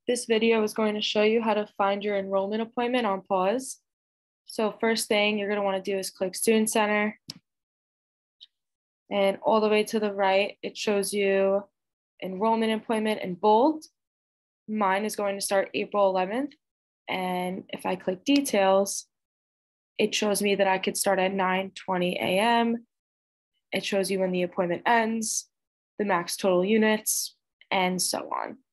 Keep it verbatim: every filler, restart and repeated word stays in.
This video is going to show you how to find your enrollment appointment on PAWS. So first thing you're going to want to do is click Student Center. And all the way to the right, it shows you enrollment appointment in bold. Mine is going to start April eleventh. And if I click details, it shows me that I could start at nine twenty a m It shows you when the appointment ends, the max total units, and so on.